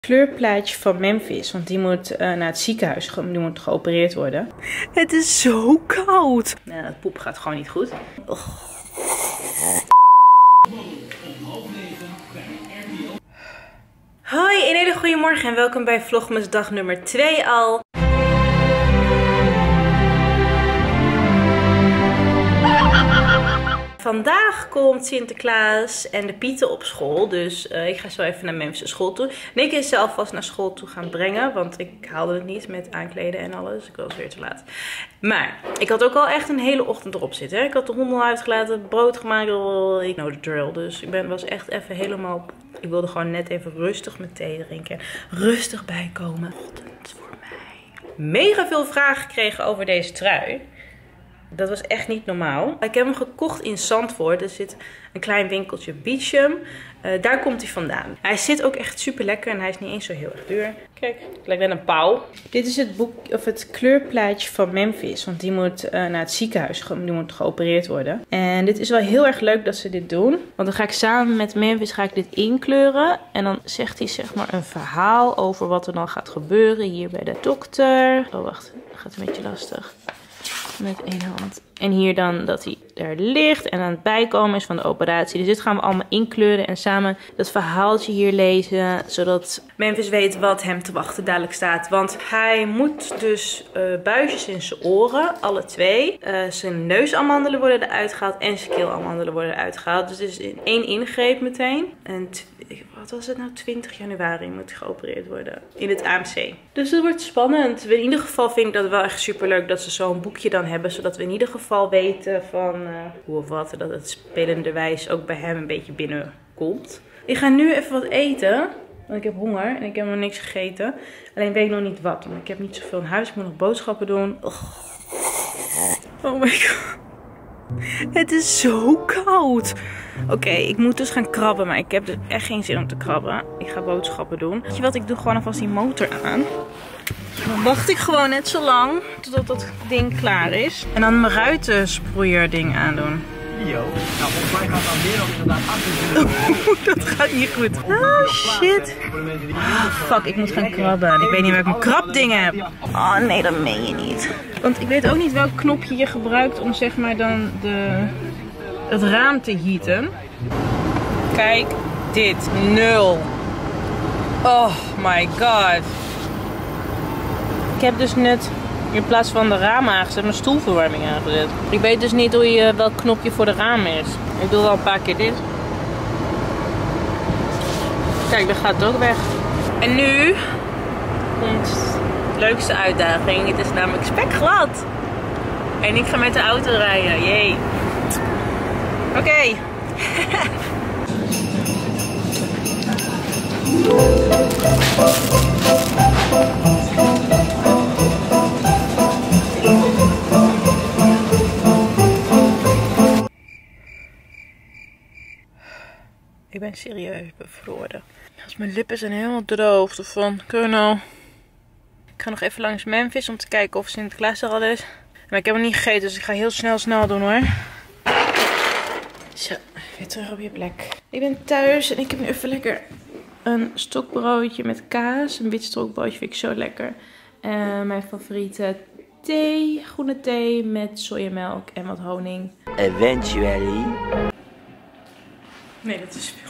Kleurplaatje van Memphis, want die moet naar het ziekenhuis, die moet geopereerd worden. Het is zo koud. Nou, het poep gaat gewoon niet goed. Hoi, een hele goede morgen en welkom bij Vlogmas dag nummer 2 al. Vandaag komt Sinterklaas en de Pieten op school, dus ik ga zo even naar Memphis school toe. Nick is zelf vast naar school toe gaan brengen, want ik haalde het niet met aankleden en alles. Ik was weer te laat. Maar ik had ook al echt een hele ochtend erop zitten. Hè? Ik had de honden uitgelaten, brood gemaakt, ik know the drill. Dus ik was echt even helemaal... Ik wilde gewoon net even rustig mijn thee drinken. Rustig bijkomen. Ochtend voor mij. Mega veel vragen gekregen over deze trui. Dat was echt niet normaal. Ik heb hem gekocht in Zandvoort. Er zit een klein winkeltje, Beachum. Daar komt hij vandaan. Hij zit ook echt super lekker en hij is niet eens zo heel erg duur. Kijk, het lijkt net een pauw. Dit is het boek, of het kleurplaatje van Memphis. Want die moet naar het ziekenhuis, die moet geopereerd worden. En dit is wel heel erg leuk dat ze dit doen. Want dan ga ik samen met Memphis dit inkleuren. En dan zegt hij zeg maar een verhaal over wat er dan gaat gebeuren hier bij de dokter. Oh wacht, dat gaat een beetje lastig. Met één hand. En hier dan dat hij er ligt en aan het bijkomen is van de operatie. Dus dit gaan we allemaal inkleuren en samen dat verhaaltje hier lezen. Zodat Memphis weet wat hem te wachten dadelijk staat. Want hij moet dus buisjes in zijn oren, alle twee. Zijn neusamandelen worden eruit gehaald en zijn keelamandelen worden eruit gehaald. Dus het is in één ingreep meteen. En wat was het nou? 20 januari moet hij geopereerd worden in het AMC. Dus het wordt spannend. In ieder geval vind ik dat wel echt super leuk dat ze zo'n boekje dan hebben. Zodat we in ieder geval weten van hoe of wat. Dat het spelenderwijs ook bij hem een beetje binnenkomt. Ik ga nu even wat eten. Want ik heb honger en ik heb nog niks gegeten. Alleen weet ik nog niet wat. Want ik heb niet zoveel in huis. Ik moet nog boodschappen doen. Oh my god. Het is zo koud. Oké, ik moet dus gaan krabben, maar ik heb dus echt geen zin om te krabben. Ik ga boodschappen doen. Weet je wat, ik doe gewoon alvast die motor aan. Dan wacht ik gewoon net zo lang totdat dat ding klaar is. En dan mijn ruitensproeier ding aandoen. Yo, nou volgens mij gaat dan weer op inderdaad. Dat gaat niet goed. Oh shit. Fuck, ik moet gaan krabben. Ik weet niet waar ik mijn krabding heb. Oh nee, dat meen je niet. Want ik weet ook niet welk knopje je gebruikt om zeg maar dan het raam te heaten. Kijk, dit. 0. Oh my god. Ik heb dus net in plaats van de ramen aangezet mijn stoelverwarming aangezet. Ik weet dus niet welk knopje voor de ramen is. Ik doe wel een paar keer dit. Kijk, dan gaat het ook weg. En nu komt de leukste uitdaging. Het is namelijk spekglad. En ik ga met de auto rijden. Jee. Oké. Ik ben serieus bevroren. Als mijn lippen zijn helemaal droog ervan. Colonel. Ik ga nog even langs Memphis om te kijken of Sinterklaas er al is. Maar ik heb hem niet gegeten, dus ik ga heel snel doen hoor. Zo, weer terug op je plek. Ik ben thuis en ik heb nu even lekker een stokbroodje met kaas. Een wit stokbroodje vind ik zo lekker. Mijn favoriete thee, groene thee met sojamelk en wat honing. Eventually. Nee, dat is veel.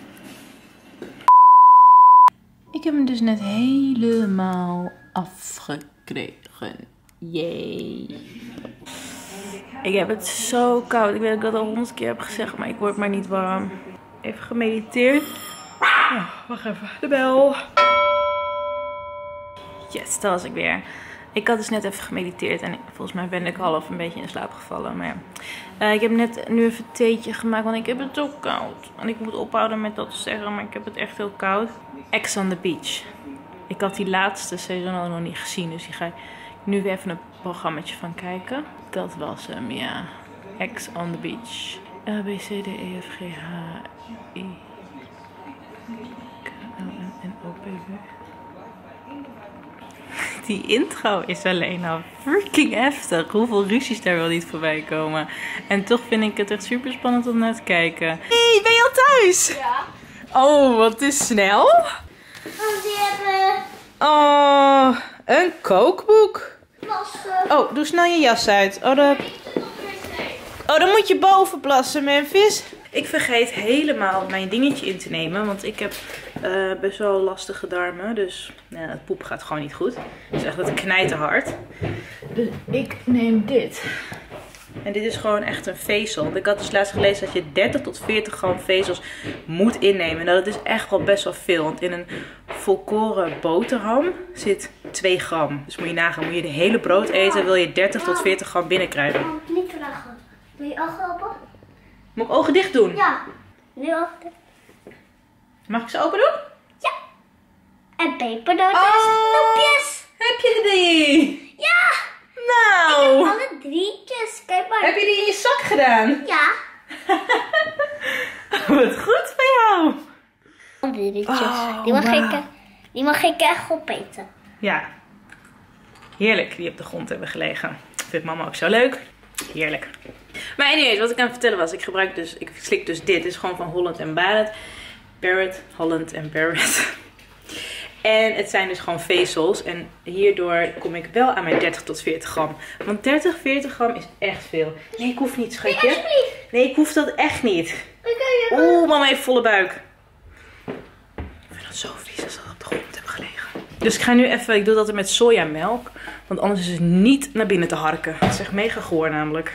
Ik heb hem dus net helemaal afgekregen. Yay. Ik heb het zo koud. Ik weet dat ik dat al 100 keer heb gezegd, maar ik word maar niet warm. Even gemediteerd. Oh, wacht even. De bel. Yes, dat was ik weer. Ik had dus net even gemediteerd en volgens mij ben ik half een beetje in slaap gevallen. Maar ja. Ik heb net nu even theetje gemaakt, want ik heb het zo koud. En ik moet ophouden met dat te zeggen, maar ik heb het echt heel koud. Ex on the Beach. Ik had die laatste seizoen al nog niet gezien, dus hier ga ik nu weer even een programmaatje van kijken. Dat was hem, ja. Ex on the Beach. A, B, C, D, E, F, G, H, I, K, L, M, N, O, P, Q. Die intro is alleen al freaking heftig. Hoeveel ruzies daar wel niet voorbij komen. En toch vind ik het echt super spannend om naar te kijken. Hey, ben je al thuis? Ja. Oh, wat is snel. Want die heb Een kookboek. Plassen. Oh, doe snel je jas uit. Oh, dan moet je boven plassen, Memphis. Ik vergeet helemaal mijn dingetje in te nemen. Want ik heb best wel lastige darmen. Dus het poep gaat gewoon niet goed. Het is echt dat knijterhard. Dus ik neem dit. En dit is gewoon echt een vezel. Ik had dus laatst gelezen dat je 30 tot 40 gram vezels moet innemen. En dat is echt wel best wel veel. Want in een volkoren boterham zit 2 gram. Dus moet je nagaan, moet je de hele brood eten, wil je 30 tot 40 gram binnenkrijgen. Ik moet niet vragen. Wil je ogen open? Moet ik ogen dicht doen? Ja. Nu ogen dicht. Mag ik ze open doen? Ja. En pepernoten, snoepjes. Heb je die? Ja. Nou. Alle 3'tjes. Kijk maar. Heb je die in je zak gedaan? Ja. Wat goed van jou. Die 3'tjes. Oh, Die mag ik echt opeten. Ja. Heerlijk, die op de grond hebben gelegen. Vindt mama ook zo leuk. Heerlijk. Maar anyways, wat ik aan het vertellen was, ik slik dus dit. Dit is gewoon van Holland & Barrett. Holland & Barrett. En het zijn dus gewoon vezels. En hierdoor kom ik wel aan mijn 30 tot 40 gram. Want 30, 40 gram is echt veel. Nee, ik hoef niet, schatje. Nee, ik hoef dat echt niet. Oeh, mama heeft volle buik. Ik vind dat zo vies als dat op de grond hebben gelegen. Dus ik ga nu even, ik doe dat altijd met sojamelk. Want anders is het niet naar binnen te harken. Het is echt mega goor namelijk.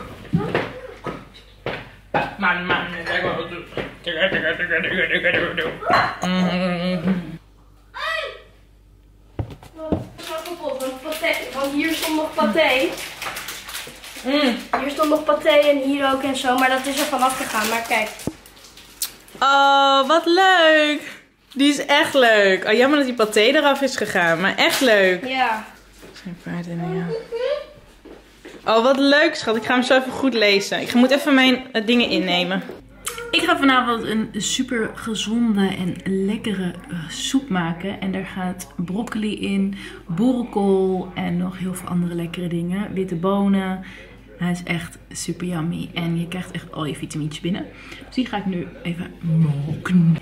Want hier stond nog paté. Hier stond nog paté en hier ook en zo. Maar dat is er vanaf gegaan. Maar kijk. Oh, wat leuk. Die is echt leuk. Oh, jammer dat die paté eraf is gegaan. Maar echt leuk. Ja. Geen paard in, ja. Oh, wat leuk, schat. Ik ga hem zo even goed lezen. Ik moet even mijn dingen innemen. Ik ga vanavond een super gezonde en lekkere soep maken. En daar gaat broccoli in, boerenkool en nog heel veel andere lekkere dingen. Witte bonen. Hij is echt super yummy. En je krijgt echt al je vitamintjes binnen. Dus die ga ik nu even moken.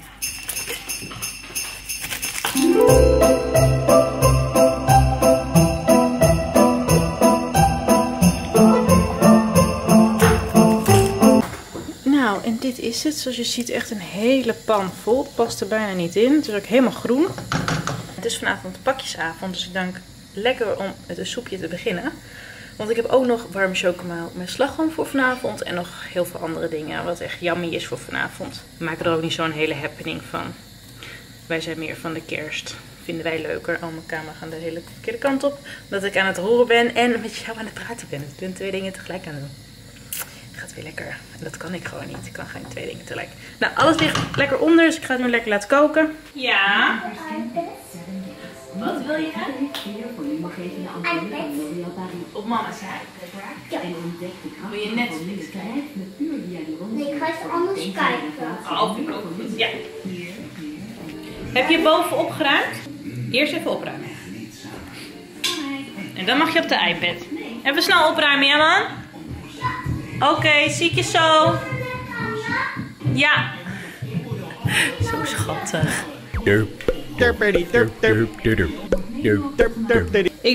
Nou, en dit is het. Zoals je ziet echt een hele pan vol. Het past er bijna niet in. Het is ook helemaal groen. Het is vanavond pakjesavond. Dus ik denk lekker om met een soepje te beginnen. Want ik heb ook nog warme chocomel met slagroom voor vanavond. En nog heel veel andere dingen. Wat echt yummy is voor vanavond. We maken er ook niet zo'n hele happening van. Wij zijn meer van de kerst. Vinden wij leuker. Oh, mijn camera gaat de hele verkeerde kant op. Dat ik aan het horen ben en met jou aan het praten ben. Dus ik ben 2 dingen tegelijk aan het doen. Gaat weer lekker. En dat kan ik gewoon niet. Ik kan geen 2 dingen tegelijk. Nou, alles ligt lekker onder. Dus ik ga het nu lekker laten koken. Ja. Wat wil je hebben? Op mama's iPad. Ja. Wil je Netflix kijken? Nee, ik ga even anders kijken. Oh, vind ik ook goed. Ja. Heb je boven opgeruimd? Eerst even opruimen. En dan mag je op de iPad. Even snel opruimen, ja man? Oké, zie ik je zo. Ja. Zo schattig. Ik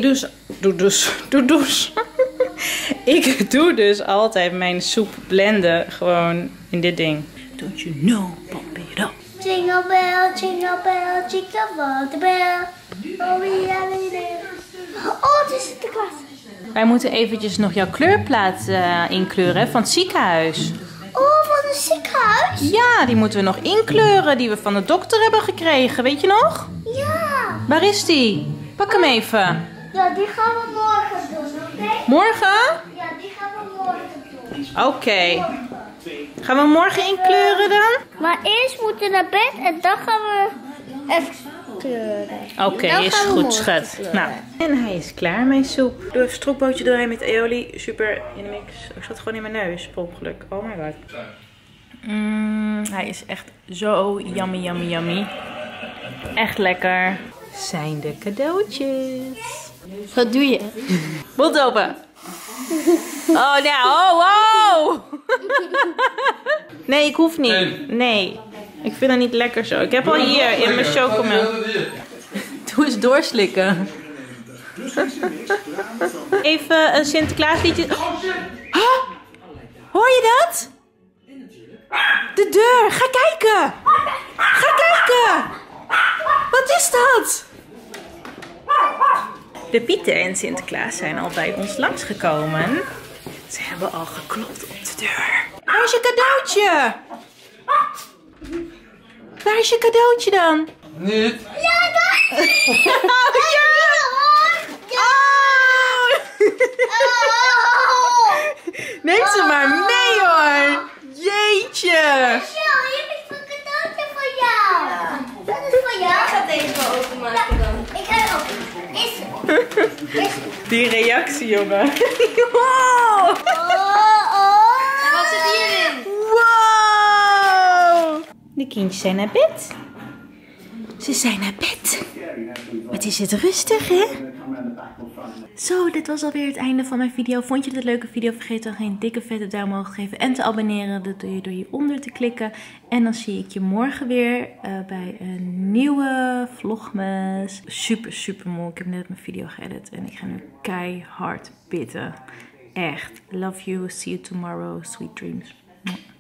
doe dus altijd mijn soep blenden gewoon in dit ding. Don't you know, pump it up. Jingle bell, jingle bell, jingle bell, the bell. Oh, we are there. Oh, het is Sinterklaas. Wij moeten eventjes nog jouw kleurplaat inkleuren van het ziekenhuis. Oh, van een ziekenhuis? Ja, die moeten we nog inkleuren die we van de dokter hebben gekregen. Weet je nog? Ja. Waar is die? Pak hem even. Ja, die gaan we morgen doen, oké? Morgen? Ja, die gaan we morgen doen. Oké. Gaan we morgen inkleuren dan? Maar eerst moeten we naar bed en dan gaan we even kleuren. Oké, is goed, schat. Nou, en hij is klaar, mijn soep. Doe even stroopbootje doorheen met aioli. Super in de mix. Ik zat gewoon in mijn neus, per ongeluk. Oh my god. Hij is echt zo yummy, yummy, yummy. Echt lekker. Zijn de cadeautjes. Wat doe je? Mond open. Oh, nou, oh. Nee, ik hoef niet. Nee, ik vind het niet lekker zo. Ik heb al hier in mijn chocomel. Doe eens doorslikken. Even een Sinterklaasliedje. Huh? Hoor je dat? De deur. Ga kijken. Ga kijken. Wat is dat? De Pieten en Sinterklaas zijn al bij ons langsgekomen. Ze hebben al geklopt op de deur. Waar is je cadeautje? Waar is je cadeautje dan? Niet. Ja, daar! Ja! Neem ze maar mee hoor! Jeetje! Michel, hier heb ik een cadeautje voor jou. Dat is voor jou. Ik ga het even openmaken dan. Ik ga het openen. Is het? Die reactie, jongen. Wow! En wat zit hierin? Wow! De kindjes zijn naar bed. Ze zijn naar bed. Wat is het rustig, hè? Zo, dit was alweer het einde van mijn video. Vond je dit een leuke video? Vergeet dan geen dikke vette duim omhoog te geven en te abonneren. Dat doe je door hieronder te klikken. En dan zie ik je morgen weer bij een nieuwe vlogmas. Super mooi. Ik heb net mijn video geëdit en ik ga nu keihard bidden. Echt. Love you. See you tomorrow. Sweet dreams.